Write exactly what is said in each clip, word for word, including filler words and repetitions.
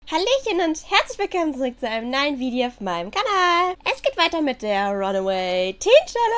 Hallöchen und herzlich willkommen zurück zu einem neuen Video auf meinem Kanal. Es geht weiter mit der Runaway Teen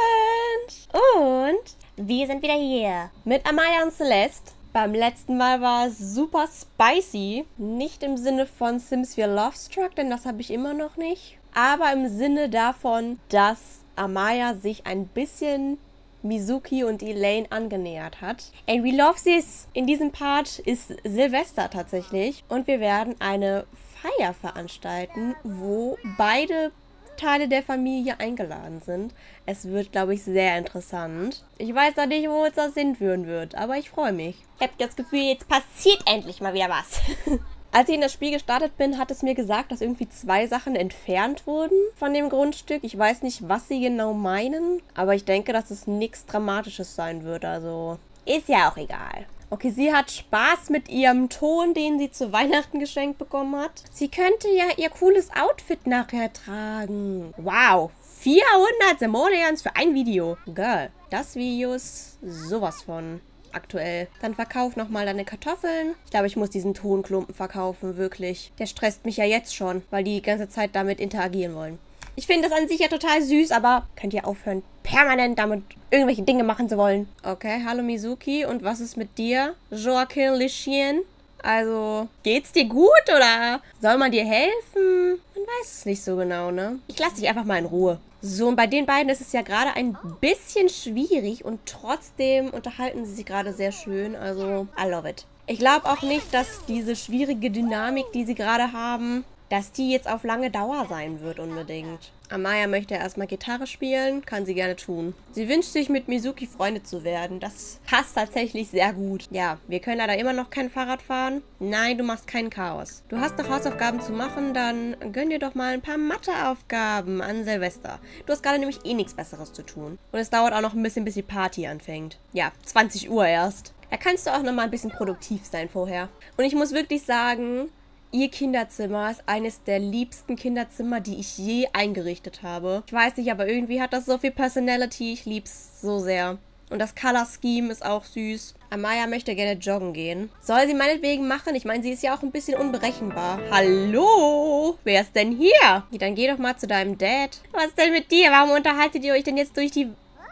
Challenge. Und wir sind wieder hier mit Amaya und Celeste. Beim letzten Mal war es super spicy. Nicht im Sinne von Sims vier Love Struck, denn das habe ich immer noch nicht. Aber im Sinne davon, dass Amaya sich ein bisschen Mizuki und Elaine angenähert hat. And we love this. In diesem Part ist Silvester tatsächlich. Und wir werden eine Feier veranstalten, wo beide Teile der Familie eingeladen sind. Es wird, glaube ich, sehr interessant. Ich weiß noch nicht, wo uns das hinführen wird, aber ich freue mich. Ich habe das Gefühl, jetzt passiert endlich mal wieder was. Als ich in das Spiel gestartet bin, hat es mir gesagt, dass irgendwie zwei Sachen entfernt wurden von dem Grundstück. Ich weiß nicht, was sie genau meinen, aber ich denke, dass es nichts Dramatisches sein wird. Also ist ja auch egal. Okay, sie hat Spaß mit ihrem Ton, den sie zu Weihnachten geschenkt bekommen hat. Sie könnte ja ihr cooles Outfit nachher tragen. Wow, vierhundert Simoleons für ein Video. Girl, das Video ist sowas von aktuell. Dann verkauf nochmal deine Kartoffeln. Ich glaube, ich muss diesen Tonklumpen verkaufen, wirklich. Der stresst mich ja jetzt schon, weil die die ganze Zeit damit interagieren wollen. Ich finde das an sich ja total süß, aber könnt ihr aufhören, permanent damit irgendwelche Dinge machen zu wollen. Okay, hallo Mizuki. Und was ist mit dir, Joaquin Lichien? Also, geht's dir gut oder soll man dir helfen? Man weiß es nicht so genau, ne? Ich lasse dich einfach mal in Ruhe. So, und bei den beiden ist es ja gerade ein bisschen schwierig und trotzdem unterhalten sie sich gerade sehr schön. Also, I love it. Ich glaube auch nicht, dass diese schwierige Dynamik, die sie gerade haben, dass die jetzt auf lange Dauer sein wird unbedingt. Amaya möchte erstmal Gitarre spielen, kann sie gerne tun. Sie wünscht sich, mit Mizuki Freunde zu werden. Das passt tatsächlich sehr gut. Ja, wir können leider immer noch kein Fahrrad fahren. Nein, du machst kein Chaos. Du hast noch Hausaufgaben zu machen, dann gönn dir doch mal ein paar Matheaufgaben an Silvester. Du hast gerade nämlich eh nichts Besseres zu tun. Und es dauert auch noch ein bisschen, bis die Party anfängt. Ja, zwanzig Uhr erst. Da kannst du auch noch mal ein bisschen produktiv sein vorher. Und ich muss wirklich sagen, ihr Kinderzimmer ist eines der liebsten Kinderzimmer, die ich je eingerichtet habe. Ich weiß nicht, aber irgendwie hat das so viel Personality. Ich lieb's so sehr. Und das Color Scheme ist auch süß. Amaya möchte gerne joggen gehen. Soll sie meinetwegen machen? Ich meine, sie ist ja auch ein bisschen unberechenbar. Hallo? Wer ist denn hier? Ja, dann geh doch mal zu deinem Dad. Was ist denn mit dir? Warum unterhaltet ihr euch denn jetzt durch die...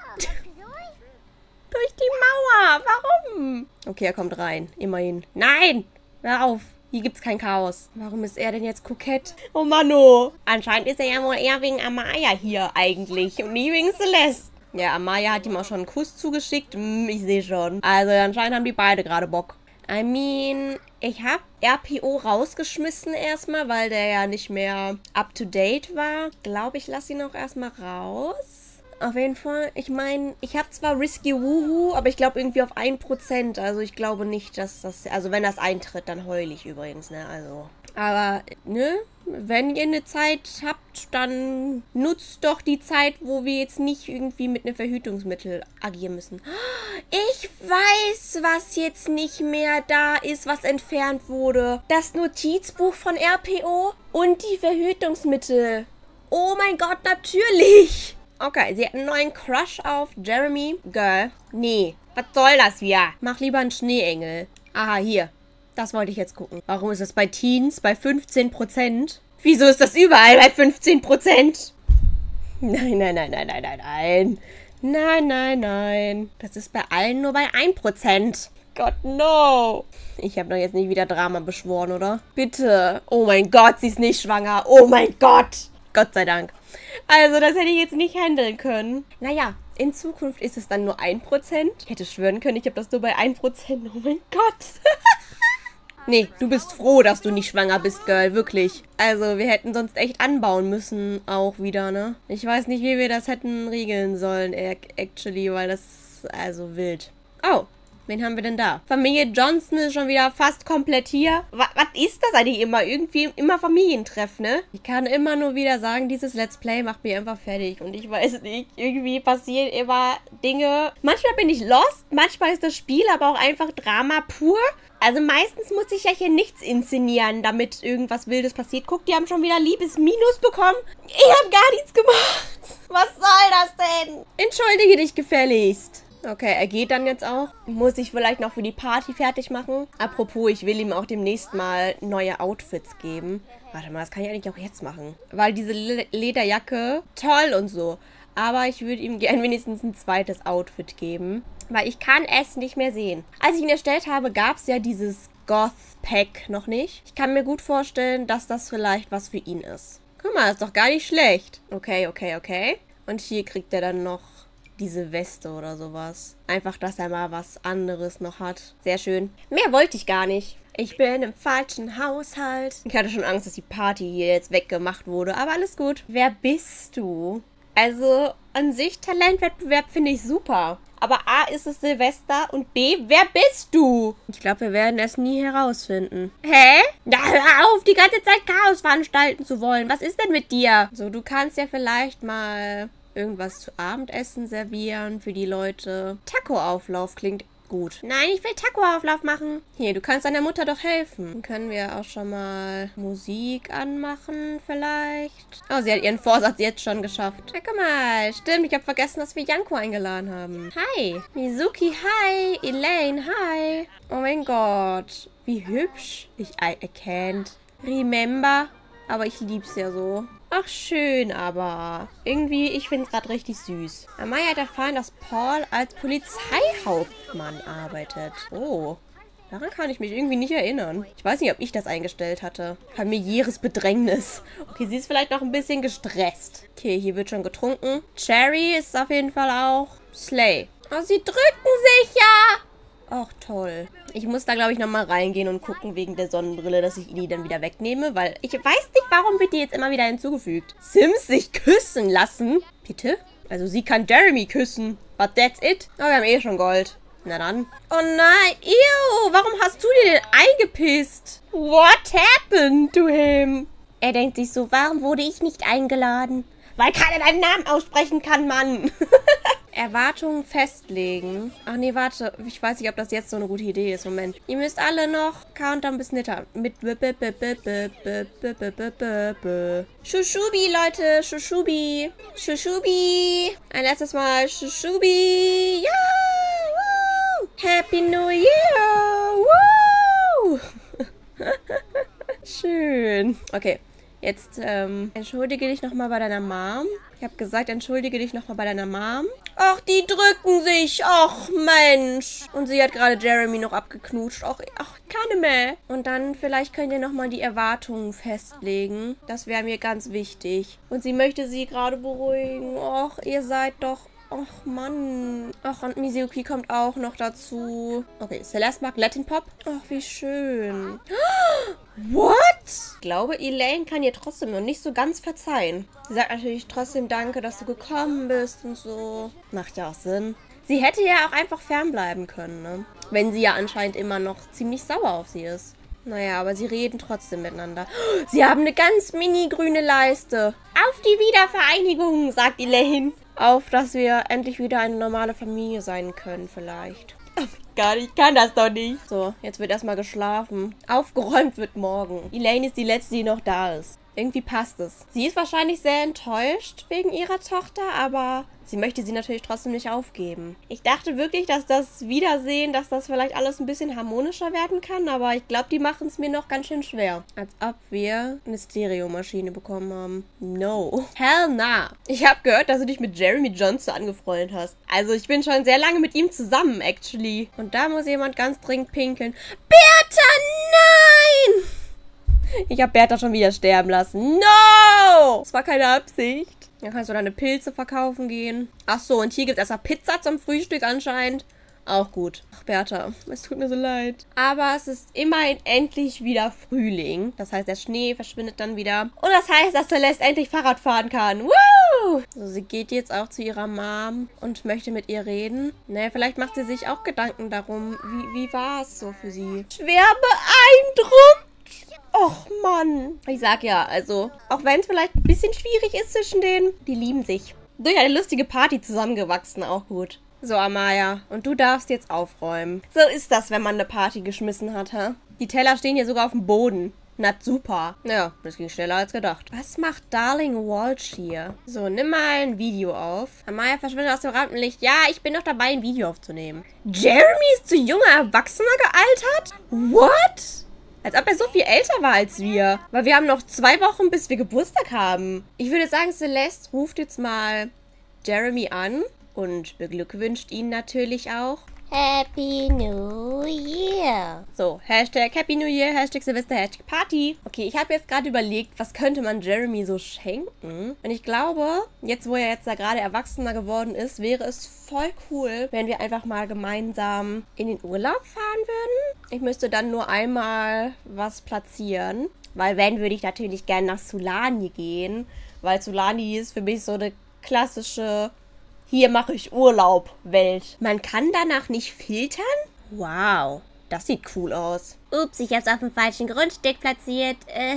durch die Mauer? Warum? Okay, er kommt rein. Immerhin. Nein! Hör auf! Hier gibt's kein Chaos. Warum ist er denn jetzt kokett? Oh Manno. Anscheinend ist er ja wohl eher wegen Amaya hier eigentlich und nie wegen Celeste. Ja, Amaya hat ihm auch schon einen Kuss zugeschickt. Hm, ich sehe schon. Also anscheinend haben die beide gerade Bock. I mean, ich habe R P O rausgeschmissen erstmal, weil der ja nicht mehr up to date war. Glaube ich, lasse ihn auch erstmal raus. Auf jeden Fall, ich meine, ich habe zwar Risky Woohoo, aber ich glaube irgendwie auf ein Prozent. Also ich glaube nicht, dass das... Also wenn das eintritt, dann heul ich übrigens, ne? Also... Aber, ne? Wenn ihr eine Zeit habt, dann nutzt doch die Zeit, wo wir jetzt nicht irgendwie mit einem Verhütungsmittel agieren müssen. Ich weiß, was jetzt nicht mehr da ist, was entfernt wurde. Das Notizbuch von R P O und die Verhütungsmittel. Oh mein Gott, natürlich! Okay, sie hat einen neuen Crush auf Jeremy. Girl. Nee. Was soll das wieder? Mach lieber einen Schneeengel. Aha, hier. Das wollte ich jetzt gucken. Warum ist das bei Teens bei fünfzehn Prozent? Wieso ist das überall bei fünfzehn Prozent? Nein, nein, nein, nein, nein, nein, nein. Nein, nein, nein. Das ist bei allen nur bei ein Prozent. Gott, no. Ich habe doch jetzt nicht wieder Drama beschworen, oder? Bitte. Oh mein Gott, sie ist nicht schwanger. Oh mein Gott. Gott sei Dank. Also, das hätte ich jetzt nicht handeln können. Naja, in Zukunft ist es dann nur ein Prozent. Ich hätte schwören können, ich habe das nur bei ein Prozent. Oh mein Gott. Nee, du bist froh, dass du nicht schwanger bist, Girl. Wirklich. Also, wir hätten sonst echt anbauen müssen auch wieder, ne? Ich weiß nicht, wie wir das hätten regeln sollen, actually, weil das ist also wild. Oh. Wen haben wir denn da? Familie Johnson ist schon wieder fast komplett hier. Was, was ist das eigentlich immer? Irgendwie immer Familientreff, ne? Ich kann immer nur wieder sagen, dieses Let's Play macht mich einfach fertig. Und ich weiß nicht, irgendwie passieren immer Dinge. Manchmal bin ich lost, manchmal ist das Spiel aber auch einfach Drama pur. Also meistens muss ich ja hier nichts inszenieren, damit irgendwas Wildes passiert. Guck, die haben schon wieder Liebesminus bekommen. Ich habe gar nichts gemacht. Was soll das denn? Entschuldige dich gefälligst. Okay, er geht dann jetzt auch. Muss ich vielleicht noch für die Party fertig machen. Apropos, ich will ihm auch demnächst mal neue Outfits geben. Warte mal, das kann ich eigentlich auch jetzt machen. Weil diese Le- Lederjacke, toll und so. Aber ich würde ihm gerne wenigstens ein zweites Outfit geben. Weil ich kann es nicht mehr sehen. Als ich ihn erstellt habe, gab es ja dieses Goth-Pack noch nicht. Ich kann mir gut vorstellen, dass das vielleicht was für ihn ist. Guck mal, ist doch gar nicht schlecht. Okay, okay, okay. Und hier kriegt er dann noch diese Weste oder sowas. Einfach, dass er mal was anderes noch hat. Sehr schön. Mehr wollte ich gar nicht. Ich bin im falschen Haushalt. Ich hatte schon Angst, dass die Party hier jetzt weggemacht wurde. Aber alles gut. Wer bist du? Also, an sich Talentwettbewerb finde ich super. Aber A, ist es Silvester und B, wer bist du? Ich glaube, wir werden es nie herausfinden. Hä? Na, hör auf, die ganze Zeit Chaos veranstalten zu wollen. Was ist denn mit dir? So, du kannst ja vielleicht mal irgendwas zu Abendessen servieren für die Leute. Taco-Auflauf klingt gut. Nein, ich will Taco-Auflauf machen. Hier, du kannst deiner Mutter doch helfen. Dann können wir auch schon mal Musik anmachen vielleicht. Oh, sie hat ihren Vorsatz jetzt schon geschafft. Ja, guck mal. Stimmt, ich habe vergessen, dass wir Janko eingeladen haben. Hi. Mizuki, hi. Elaine, hi. Oh mein Gott. Wie hübsch. Ich, I, I can't remember. Aber ich lieb's ja so. Ach, schön, aber irgendwie, ich finde es gerade richtig süß. Amaya hat erfahren, dass Paul als Polizeihauptmann arbeitet. Oh, daran kann ich mich irgendwie nicht erinnern. Ich weiß nicht, ob ich das eingestellt hatte. Familiäres Bedrängnis. Okay, sie ist vielleicht noch ein bisschen gestresst. Okay, hier wird schon getrunken. Cherry ist auf jeden Fall auch. Slay. Oh, sie drücken sich ja. Ach, toll. Ich muss da, glaube ich, nochmal reingehen und gucken wegen der Sonnenbrille, dass ich die dann wieder wegnehme, weil ich weiß nicht, warum wird die jetzt immer wieder hinzugefügt. Sims sich küssen lassen? Bitte? Also sie kann Jeremy küssen. But that's it. Oh, wir haben eh schon Gold. Na dann. Oh nein. Ew, warum hast du dir den eingepisst? What happened to him? Er denkt sich so, warum wurde ich nicht eingeladen? Weil keiner deinen Namen aussprechen kann, Mann. Erwartungen festlegen. Ach nee, warte. Ich weiß nicht, ob das jetzt so eine gute Idee ist. Moment. Ihr müsst alle noch Countdown bis Nitter. Mit Shushubi, Leute. Shushubi. Shushubi. Ein letztes Mal. Shushubi. Ja. Woo. Happy New Year. Woo. Schön. Okay. Jetzt, ähm, entschuldige dich nochmal bei deiner Mom. Ich habe gesagt, entschuldige dich nochmal bei deiner Mom. Ach, die drücken sich. Ach, Mensch. Und sie hat gerade Jeremy noch abgeknutscht. Ach, ach, keine mehr. Und dann vielleicht könnt ihr nochmal die Erwartungen festlegen. Das wäre mir ganz wichtig. Und sie möchte sie gerade beruhigen. Ach, ihr seid doch... Ach, Mann. Ach, und Mizuki kommt auch noch dazu. Okay, Celeste mag Latin Pop. Ach, wie schön. What? Ich glaube, Elaine kann ihr trotzdem noch nicht so ganz verzeihen. Sie sagt natürlich trotzdem danke, dass du gekommen bist und so. Macht ja auch Sinn. Sie hätte ja auch einfach fernbleiben können, ne? Wenn sie ja anscheinend immer noch ziemlich sauer auf sie ist. Naja, aber sie reden trotzdem miteinander. Sie haben eine ganz mini grüne Leiste. Auf die Wiedervereinigung, sagt Elaine. Auf, dass wir endlich wieder eine normale Familie sein können, vielleicht. Oh Gott, ich kann das doch nicht. So, jetzt wird erstmal geschlafen. Aufgeräumt wird morgen. Elaine ist die Letzte, die noch da ist. Irgendwie passt es. Sie ist wahrscheinlich sehr enttäuscht wegen ihrer Tochter, aber sie möchte sie natürlich trotzdem nicht aufgeben. Ich dachte wirklich, dass das Wiedersehen, dass das vielleicht alles ein bisschen harmonischer werden kann, aber ich glaube, die machen es mir noch ganz schön schwer. Als ob wir eine Stereomaschine bekommen haben. No. Hell nah. Ich habe gehört, dass du dich mit Jeremy Johnson angefreundet hast. Also ich bin schon sehr lange mit ihm zusammen, actually. Und da muss jemand ganz dringend pinkeln. Bertha, nein! Ich habe Bertha schon wieder sterben lassen. No! Das war keine Absicht. Dann kannst du deine Pilze verkaufen gehen. Ach so, und hier gibt es erstmal Pizza zum Frühstück anscheinend. Auch gut. Ach, Bertha, es tut mir so leid. Aber es ist immerhin endlich wieder Frühling. Das heißt, der Schnee verschwindet dann wieder. Und das heißt, dass Celeste endlich Fahrrad fahren kann. Woo! So, sie geht jetzt auch zu ihrer Mom und möchte mit ihr reden. Naja, vielleicht macht sie sich auch Gedanken darum, wie, wie war es so für sie. Schwer beeindruckt. Och, Mann. Ich sag ja, also, auch wenn es vielleicht ein bisschen schwierig ist zwischen denen, die lieben sich. Durch eine lustige Party zusammengewachsen, auch gut. So, Amaya, und du darfst jetzt aufräumen. So ist das, wenn man eine Party geschmissen hat, hä? Die Teller stehen hier sogar auf dem Boden. Na super. Ja, das ging schneller als gedacht. Was macht Darling Walsh hier? So, nimm mal ein Video auf. Amaya verschwindet aus dem Rampenlicht. Ja, ich bin noch dabei, ein Video aufzunehmen. Jeremy ist zu junger Erwachsener gealtert? What? Als ob er so viel älter war als wir. Weil wir haben noch zwei Wochen, bis wir Geburtstag haben. Ich würde sagen, Celeste ruft jetzt mal Jeremy an und beglückwünscht ihn natürlich auch. Happy New Year. So, Hashtag Happy New Year, Hashtag Silvester, Hashtag Party. Okay, ich habe jetzt gerade überlegt, was könnte man Jeremy so schenken? Und ich glaube, jetzt wo er jetzt da gerade erwachsener geworden ist, wäre es voll cool, wenn wir einfach mal gemeinsam in den Urlaub fahren würden. Ich müsste dann nur einmal was platzieren. Weil wenn, würde ich natürlich gerne nach Sulani gehen. Weil Sulani ist für mich so eine klassische... Hier mache ich Urlaub, Welt. Man kann danach nicht filtern? Wow, das sieht cool aus. Ups, ich habe es auf dem falschen Grundstück platziert.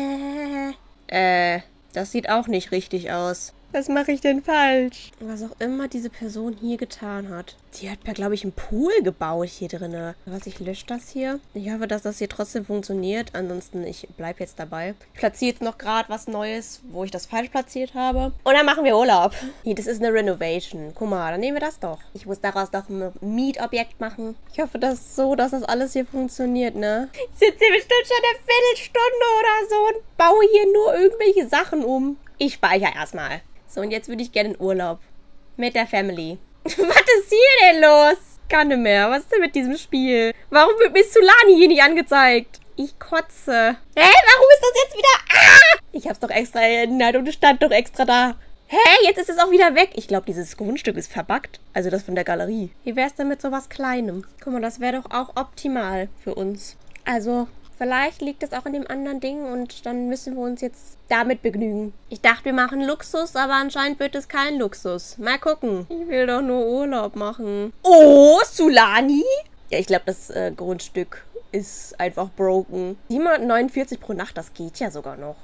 Äh, äh, das sieht auch nicht richtig aus. Was mache ich denn falsch? Was auch immer diese Person hier getan hat. Die hat, glaube ich, einen Pool gebaut hier drin. Was, ich lösche das hier? Ich hoffe, dass das hier trotzdem funktioniert. Ansonsten, ich bleibe jetzt dabei. Ich platziere jetzt noch gerade was Neues, wo ich das falsch platziert habe. Und dann machen wir Urlaub. Hier, das ist eine Renovation. Guck mal, dann nehmen wir das doch. Ich muss daraus doch ein Mietobjekt machen. Ich hoffe, das ist so, dass das alles hier funktioniert, ne? Ich sitze hier bestimmt schon eine Viertelstunde oder so und baue hier nur irgendwelche Sachen um. Ich speichere erstmal. So, und jetzt würde ich gerne in Urlaub. Mit der Family. Was ist hier denn los? Kann nicht mehr. Was ist denn mit diesem Spiel? Warum wird mir Sulani hier nicht angezeigt? Ich kotze. Hä? Warum ist das jetzt wieder... Ah! Ich hab's doch extra erinnert und es stand doch extra da. Hä? Jetzt ist es auch wieder weg. Ich glaube, dieses Grundstück ist verbuggt. Also das von der Galerie. Wie wär's denn mit sowas Kleinem? Guck mal, das wäre doch auch optimal für uns. Also... Vielleicht liegt es auch in dem anderen Ding und dann müssen wir uns jetzt damit begnügen. Ich dachte, wir machen Luxus, aber anscheinend wird es kein Luxus. Mal gucken. Ich will doch nur Urlaub machen. Oh, Sulani? Ja, ich glaube, das äh, Grundstück ist einfach broken. siebenhundertneunundvierzig pro Nacht, das geht ja sogar noch.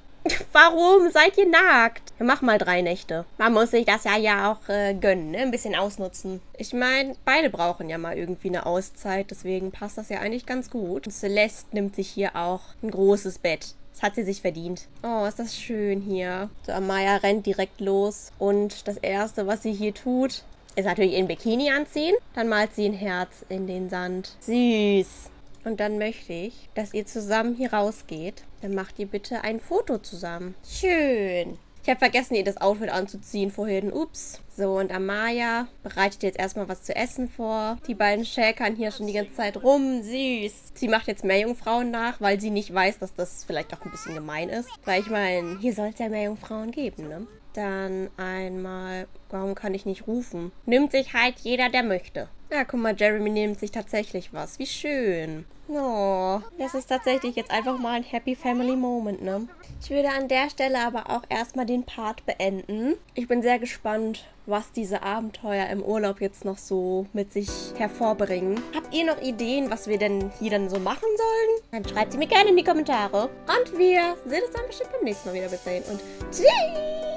Warum seid ihr nackt? Wir machen mal drei Nächte. Man muss sich das ja ja auch äh, gönnen, ne? Ein bisschen ausnutzen. Ich meine, beide brauchen ja mal irgendwie eine Auszeit. Deswegen passt das ja eigentlich ganz gut. Und Celeste nimmt sich hier auch ein großes Bett. Das hat sie sich verdient. Oh, ist das schön hier. So, Amaya rennt direkt los. Und das Erste, was sie hier tut, ist natürlich ein Bikini anziehen. Dann malt sie ein Herz in den Sand. Süß. Und dann möchte ich, dass ihr zusammen hier rausgeht. Dann macht ihr bitte ein Foto zusammen. Schön. Ich habe vergessen, ihr das Outfit anzuziehen vorhin. Ups. So, und Amaya bereitet jetzt erstmal was zu essen vor. Die beiden schäkern hier schon die ganze Zeit rum. Süß. Sie macht jetzt Meerjungfrauen nach, weil sie nicht weiß, dass das vielleicht auch ein bisschen gemein ist. Weil ich meine, hier soll es ja Meerjungfrauen geben, ne? Dann einmal, warum kann ich nicht rufen? Nimmt sich halt jeder, der möchte. Ja, guck mal, Jeremy nimmt sich tatsächlich was. Wie schön. Oh, das ist tatsächlich jetzt einfach mal ein Happy Family Moment, ne? Ich würde an der Stelle aber auch erstmal den Part beenden. Ich bin sehr gespannt, was diese Abenteuer im Urlaub jetzt noch so mit sich hervorbringen. Habt ihr noch Ideen, was wir denn hier dann so machen sollen? Dann schreibt sie mir gerne in die Kommentare. Und wir sehen uns dann bestimmt beim nächsten Mal wieder. Bis dahin und tschüss!